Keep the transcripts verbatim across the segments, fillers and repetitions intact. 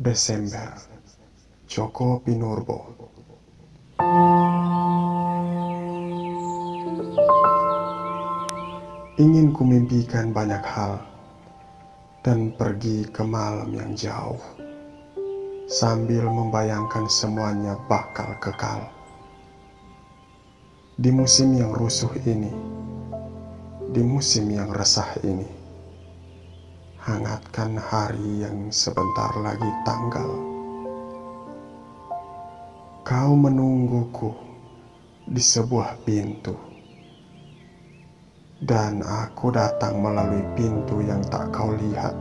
Desember, Djoko Pinurbo. Ingin kumimpikan banyak hal dan pergi ke malam yang jauh, sambil membayangkan semuanya bakal kekal. Di musim yang rusuh ini, di musim yang resah ini, hangatkan hari yang sebentar lagi tanggal. Kau menungguku di sebuah pintu, dan aku datang melalui pintu yang tak kau lihat.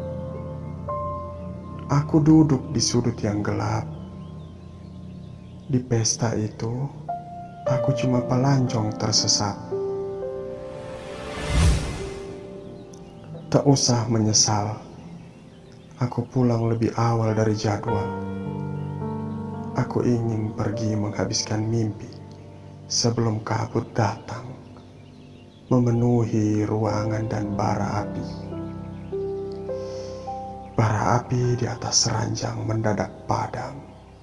Aku duduk di sudut yang gelap. Di pesta itu, aku cuma pelancong tersesat. Tak usah menyesal, aku pulang lebih awal dari jadwal. Aku ingin pergi menghabiskan mimpi sebelum kabut datang, memenuhi ruangan dan bara api. Bara api di atas ranjang mendadak padam.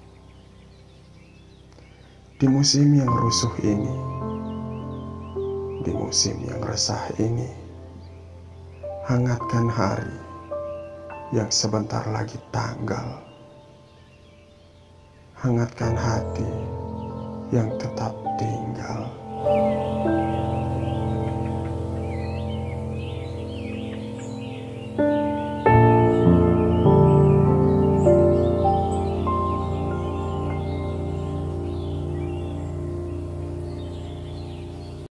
Di musim yang rusuh ini, di musim yang resah ini, hangatkan hari yang sebentar lagi tanggal. Hangatkan hati yang tetap tinggal.